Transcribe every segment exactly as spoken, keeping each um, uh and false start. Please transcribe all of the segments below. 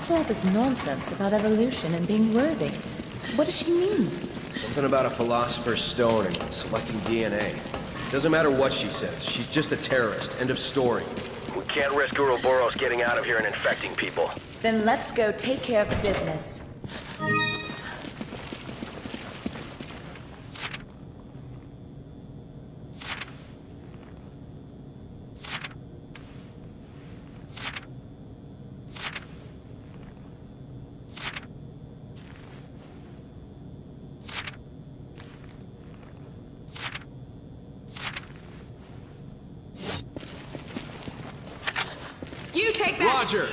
What's all this nonsense about evolution and being worthy? What does she mean? Something about a philosopher's stone and selecting D N A. Doesn't matter what she says, she's just a terrorist. End of story. We can't risk Ouroboros getting out of here and infecting people. Then let's go take care of the business. You take that! Roger!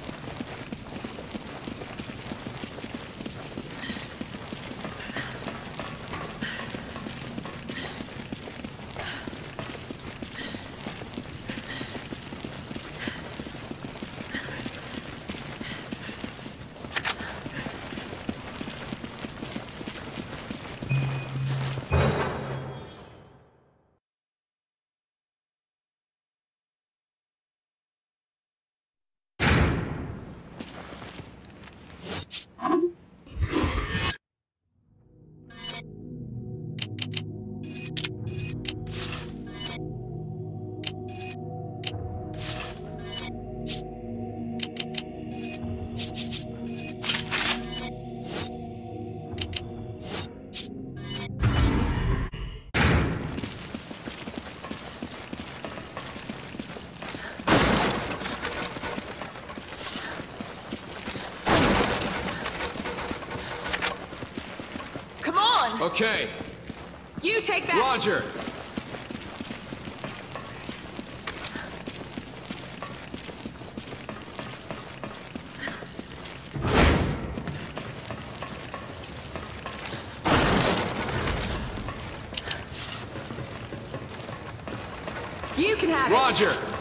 Okay. You take that! Roger! You can have Roger! it! Roger!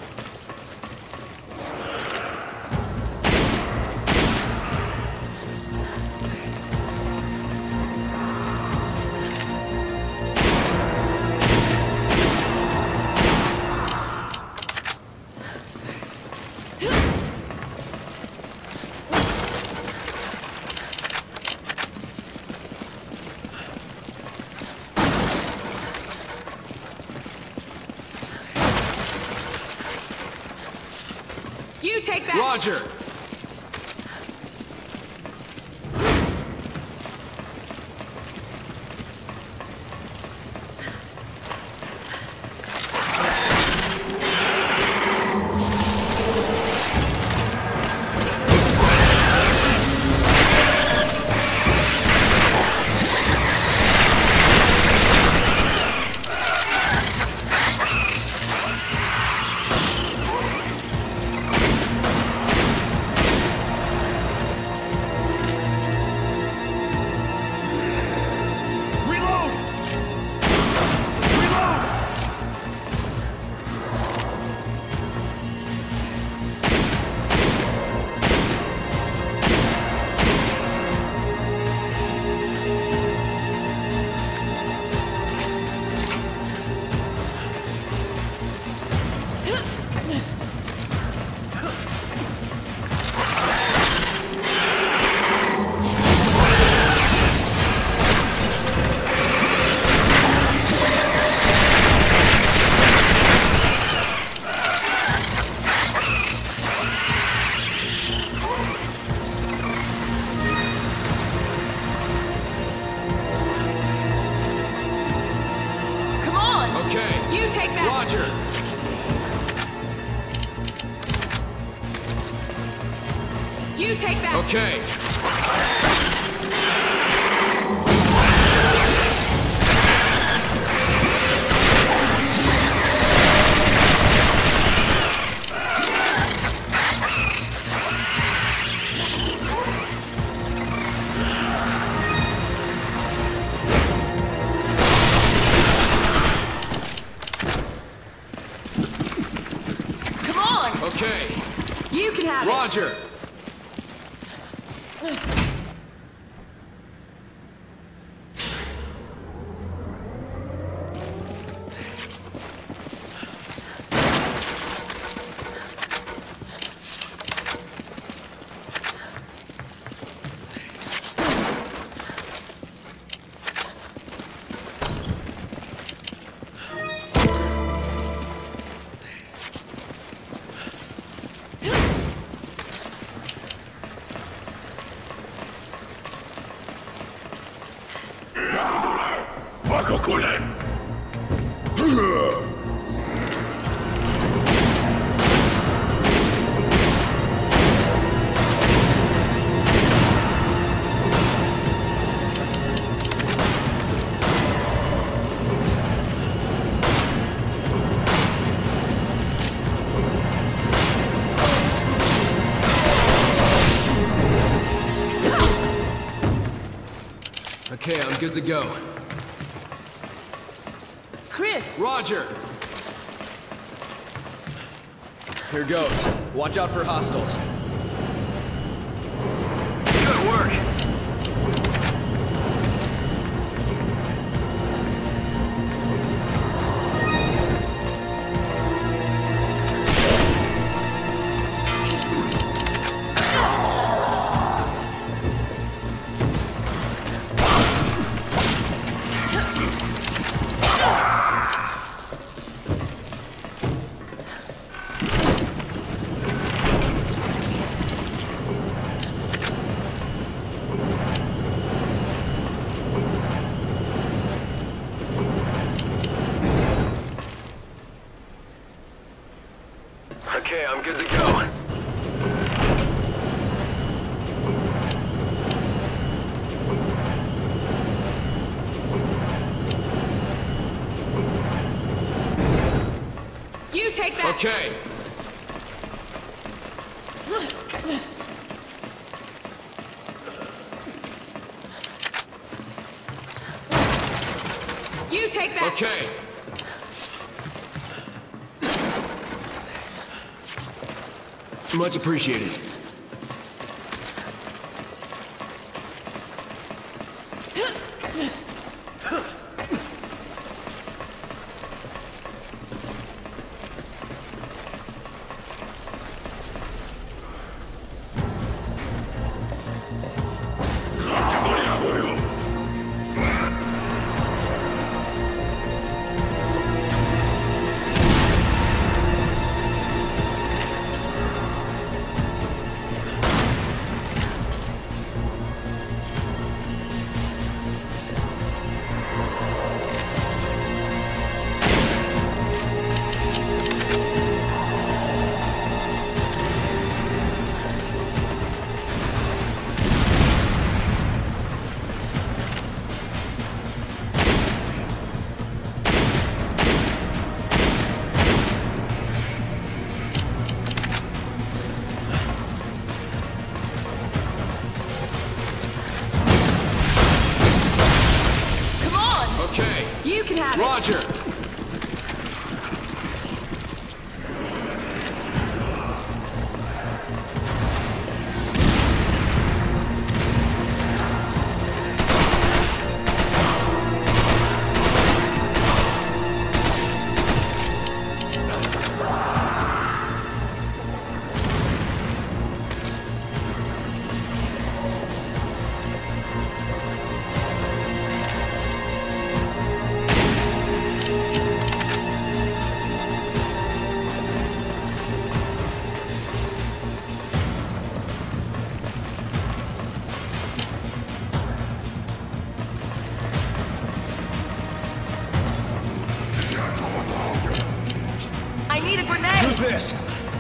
You take that! Roger! Roger! You take that! Okay. Okay. You can have Roger. it. Okay, I'm good to go. Chris! Roger! Here goes. Watch out for hostiles. Good work. Okay, I'm good to go. You take that! Okay. You take that! Okay. Much appreciated. You can have it! Roger! I need a grenade! Who's this?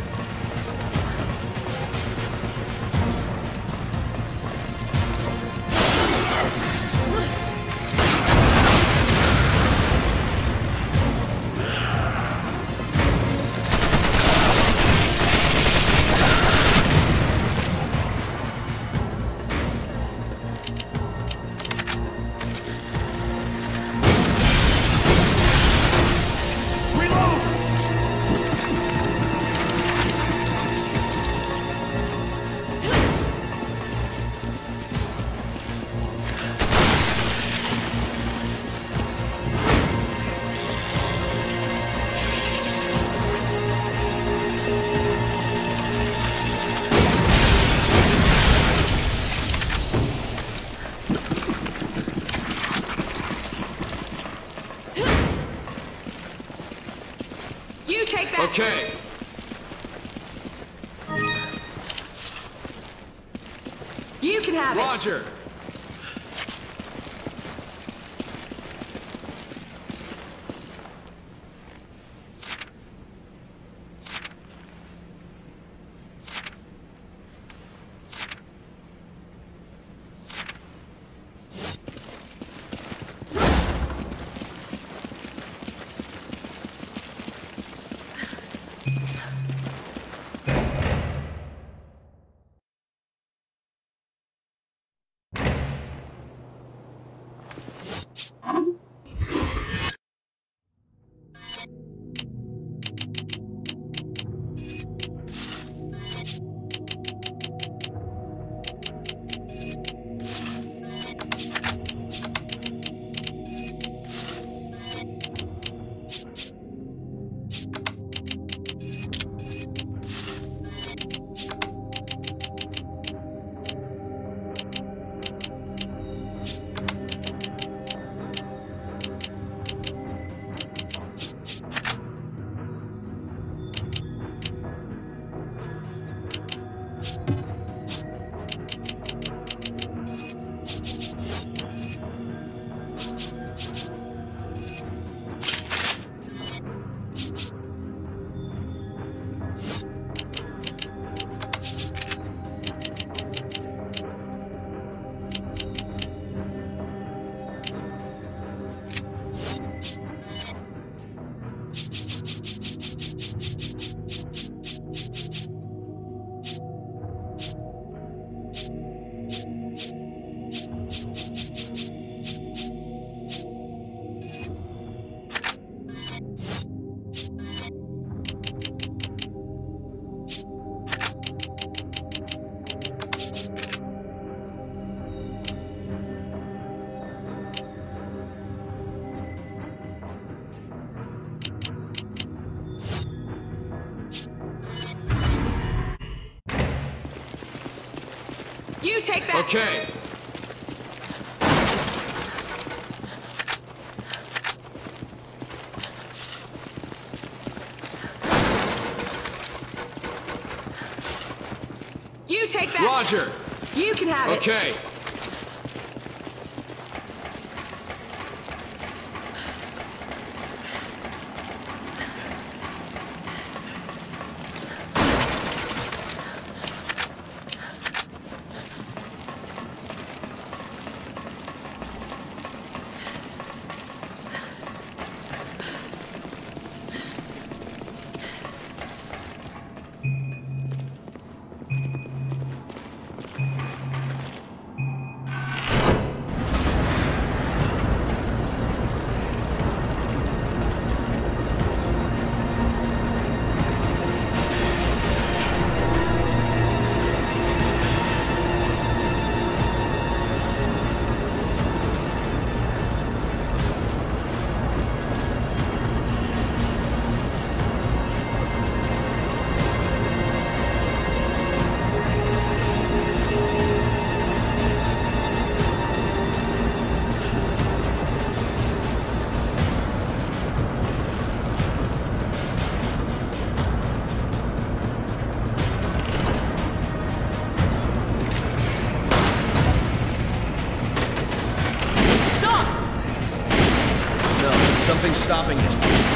You take that! Okay. You can have it! Roger. You take that. Okay. You take that. Roger. You can have it. Okay. Something's stopping it.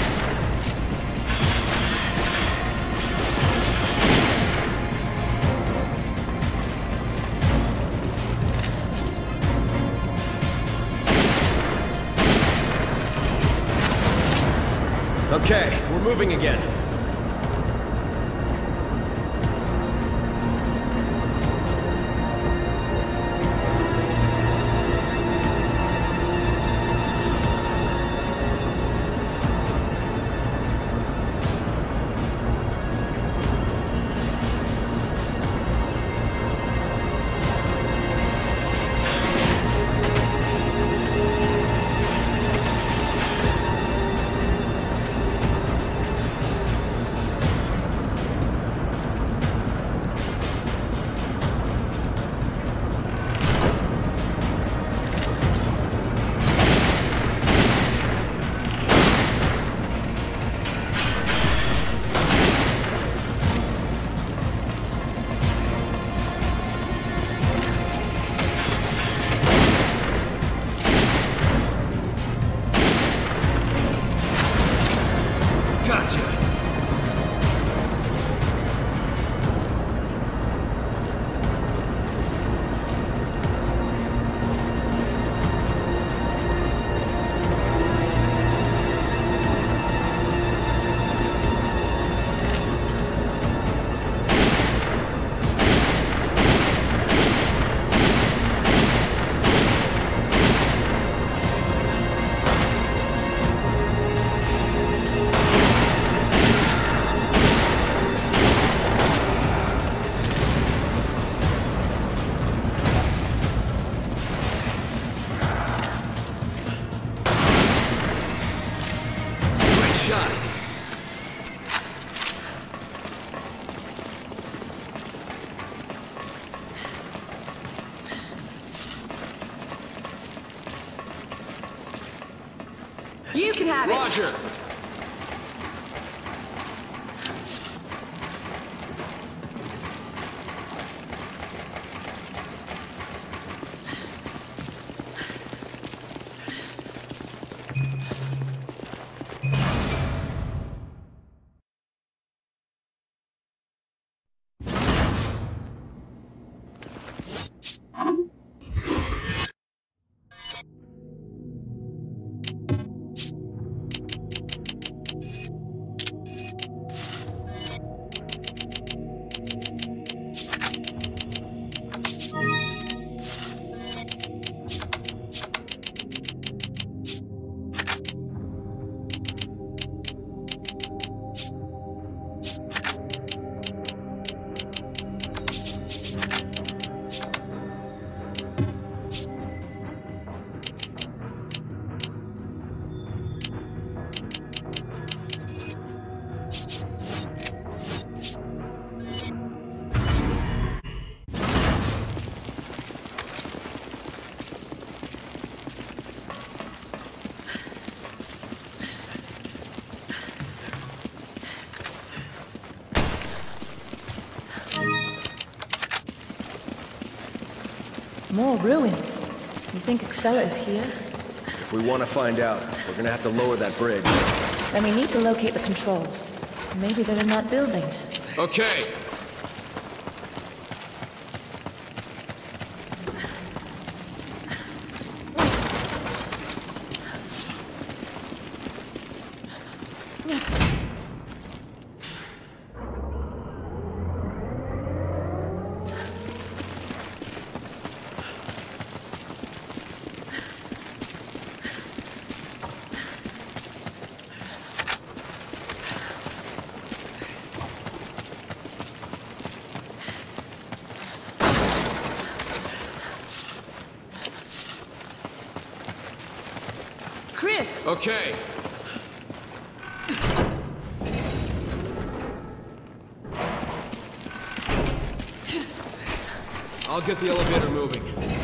Okay, we're moving again. You can have it. Roger. More ruins. You think Excella is here? If we want to find out, we're gonna have to lower that bridge. Then we need to locate the controls. Maybe they're in that building. Okay. Chris! Okay. I'll get the elevator moving.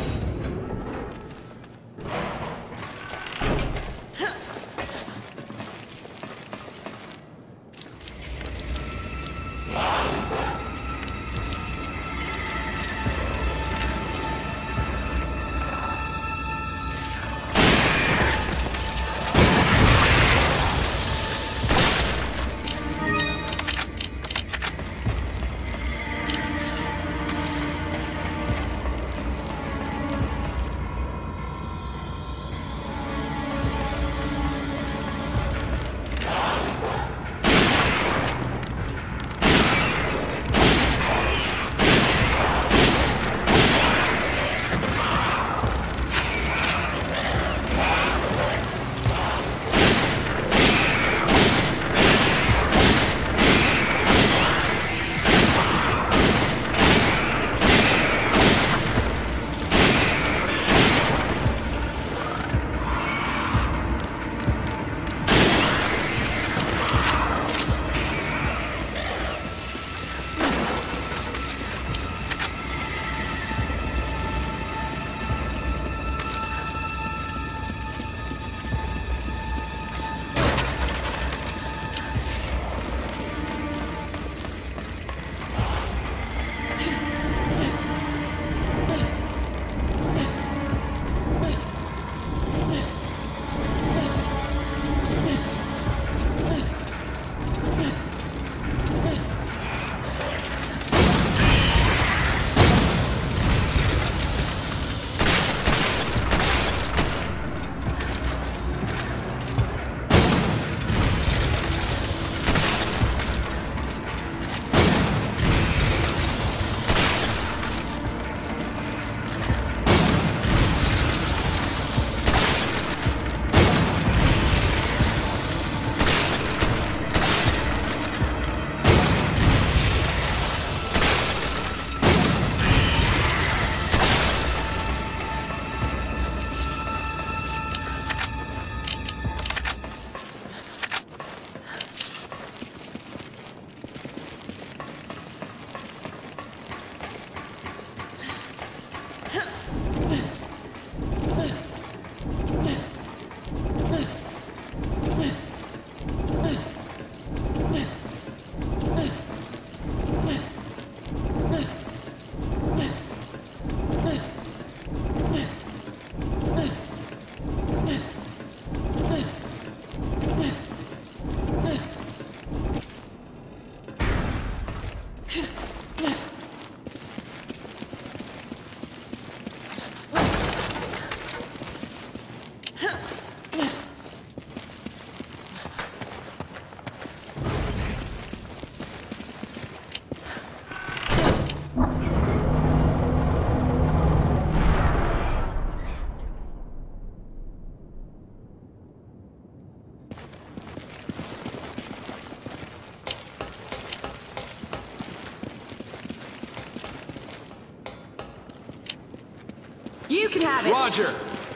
You can have it. Roger.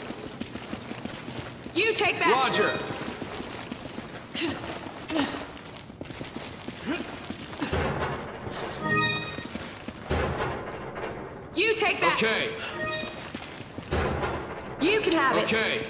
You take that. Roger. You take that. Okay. You can have it. Okay.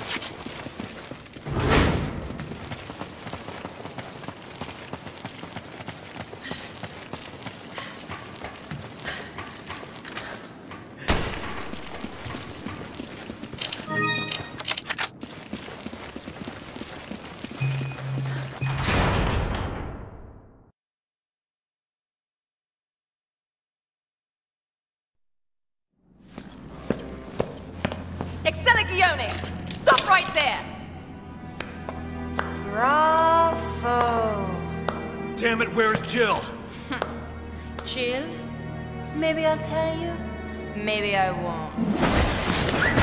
Excelligione! Stop right there! Bravo! Damn it, where's Jill? Jill? Maybe I'll tell you. Maybe I won't.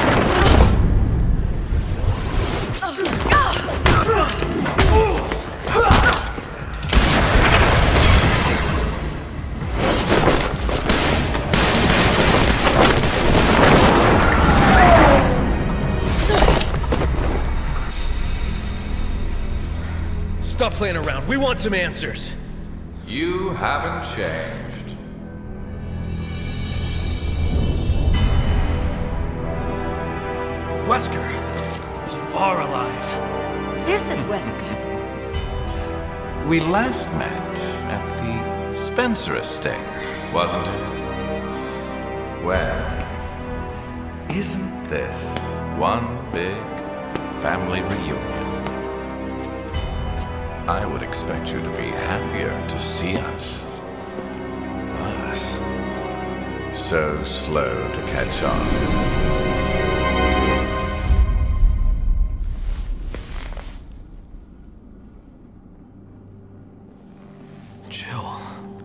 Stop playing around. We want some answers. You haven't changed. Wesker, you are alive. This is Wesker. We last met at the Spencer estate, wasn't it? Well, isn't this one big family reunion? I would expect you to be happier to see us. Us? So slow to catch on. Jill.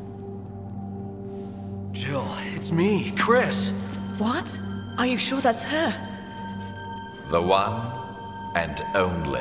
Jill, it's me, Chris. What? Are you sure that's her? The one and only.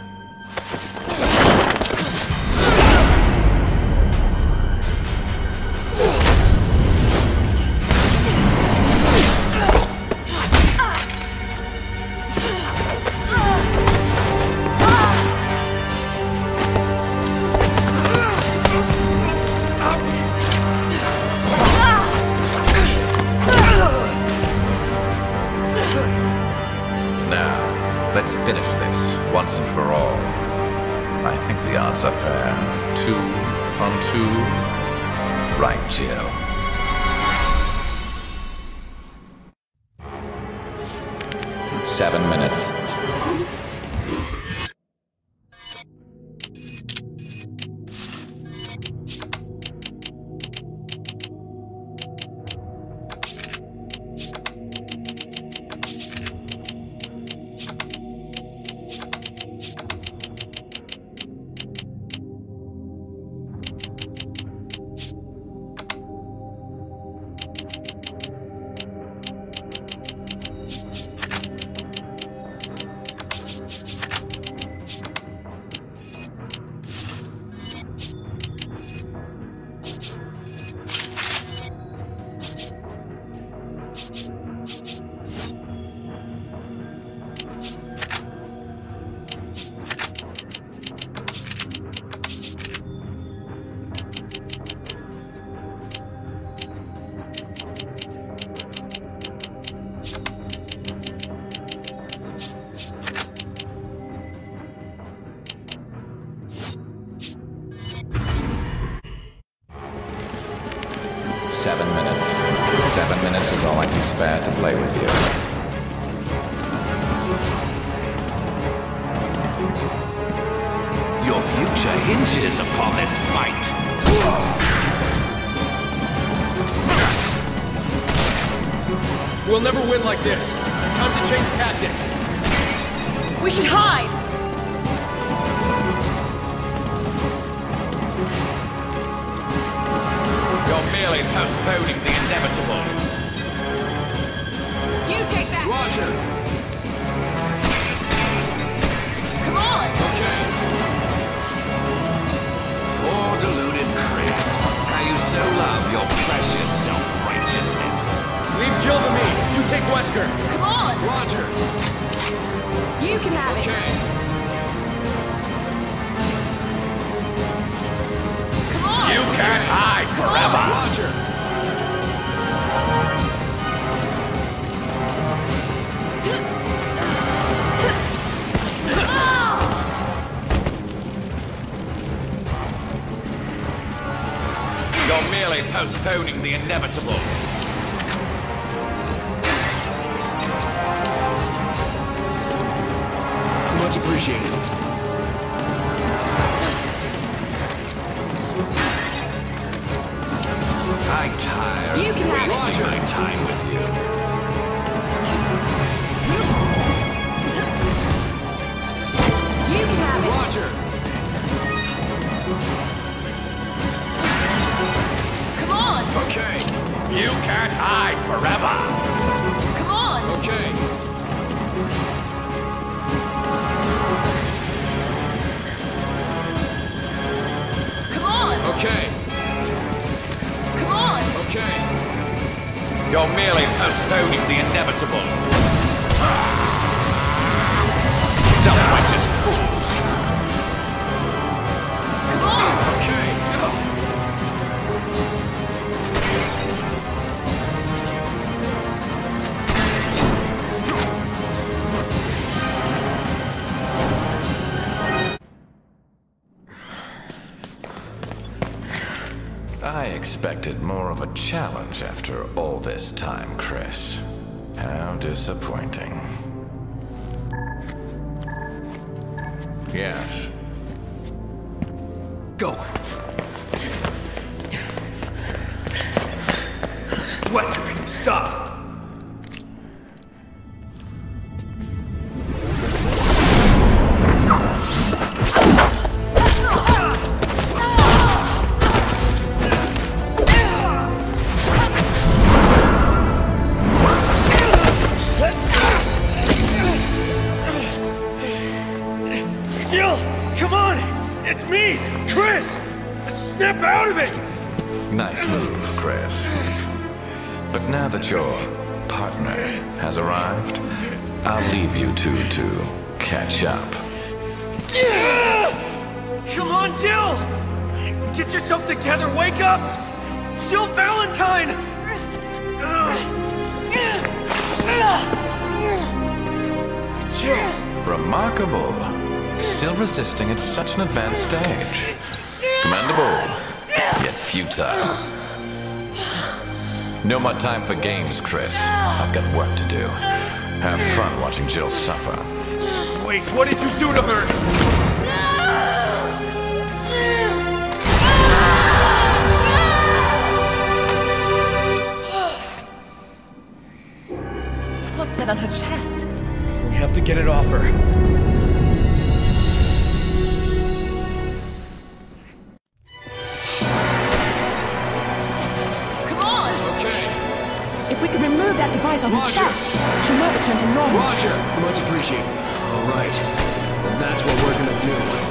Let's finish this once and for all. I think the odds are fair. Two on two. Right, Jill? Seven minutes. Seven minutes. Seven minutes is all I can spare to play with you. Your future hinges upon this fight. We'll never win like this. Time to change tactics. We should hide! You're merely postponing the inevitable. You take that! Roger. Come on! Okay. Poor deluded Chris. How you so love your precious self-righteousness. Leave Jill to me. You take Wesker. Come on! Roger. You can have it! Okay. Come on! You can't hide forever. Roger. You're merely postponing the inevitable. Much appreciated. I tire You can of have it. wasting my time with you. invincible. Self-righteous fools. Come on! Okay, go. I expected more of a challenge after all this time, Chris. How disappointing. Yes. Go. Wesker, stop. Jill, come on! It's me, Chris! Snap out of it! Nice move, Chris. But now that your partner has arrived, I'll leave you two to catch up. Come on, Jill! Get yourself together, wake up! Jill Valentine! Jill! Remarkable. Still resisting at such an advanced stage. Commendable, yet futile. No more time for games, Chris. I've got work to do. Have fun watching Jill suffer. Wait, what did you do to her? What's that on her chest? We have to get it off her. Come on! Okay, If we could remove that device on her Roger. chest, she might return to normal. Roger. Much appreciated. All right. And that's what we're gonna do.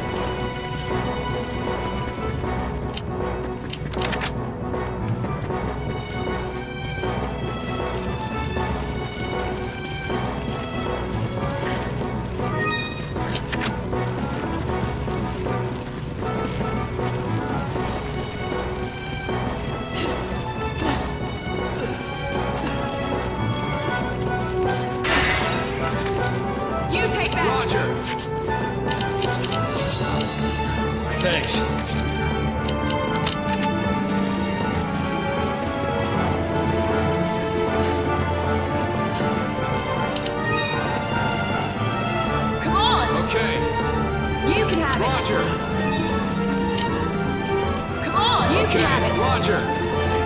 You take that! Roger. Thanks. Come on! Okay, You can have it! Roger. Come on! You Okay, can have it! Roger.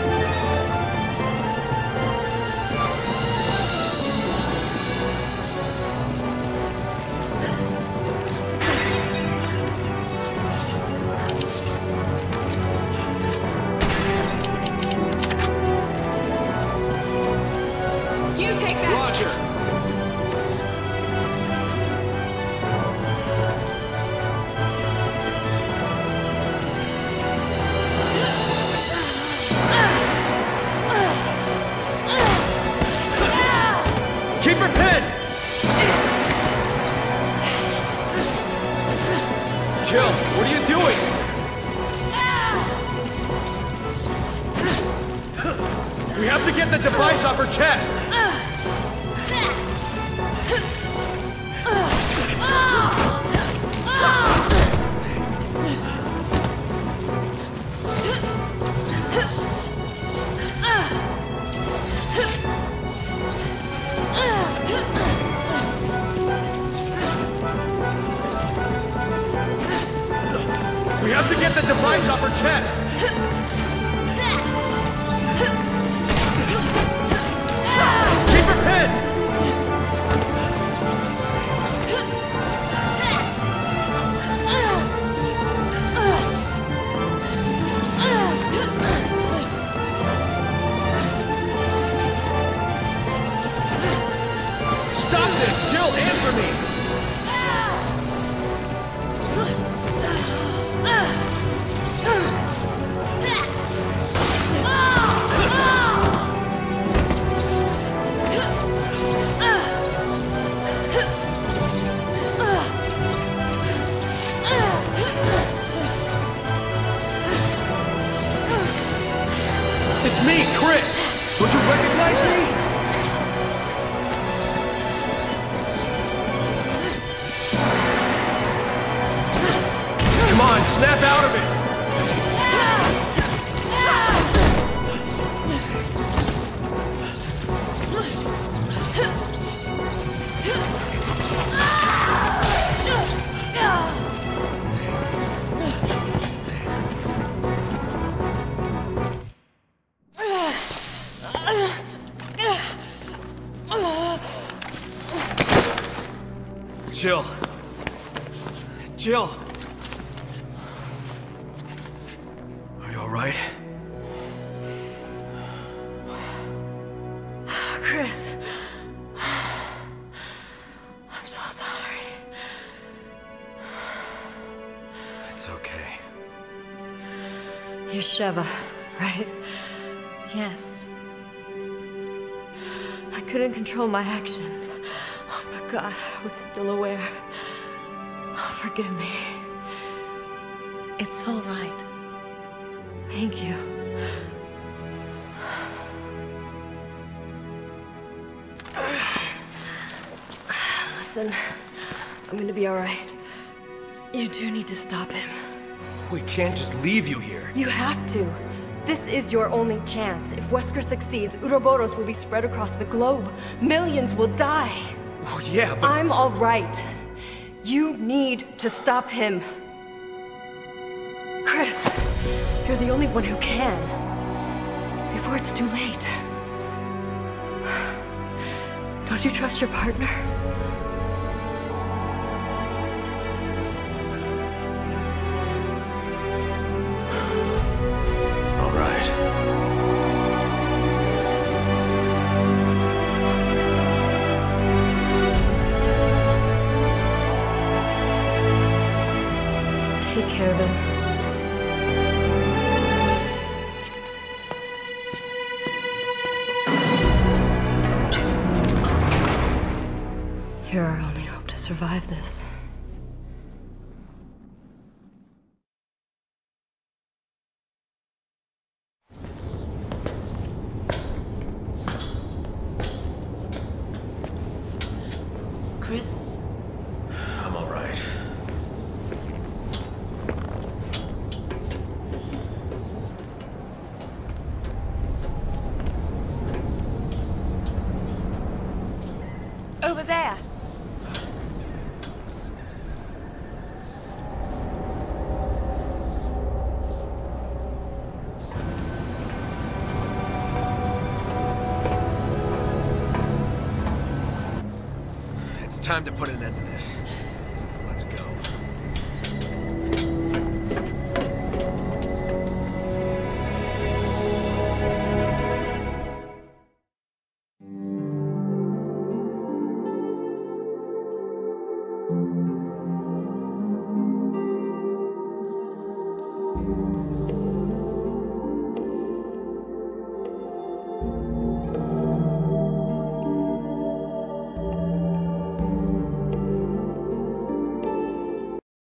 You take that! Roger. Keep her pinned! Jill, what are you doing? We have to get the device off her chest! We have to get the device off her chest! Keep her pinned! Stop this! Jill, answer me! Snap out of it! Jill. Jill. Are you all right? Chris. I'm so sorry. It's okay. You're Sheva, right? Yes. I couldn't control my actions. Oh, but God, I was still aware. Oh, forgive me. It's all right. Thank you. Listen, I'm gonna be all right. You do need to stop him. We can't just leave you here. You have to. This is your only chance. If Wesker succeeds, Uroboros will be spread across the globe. Millions will die. Well, yeah, but... I'm all right. You need to stop him. Chris, you're the only one who can. Before it's too late. Don't you trust your partner? All right. Take care of him. You're our only hope to survive this. Chris? I'm all right. Over there. It's time to put an end to this.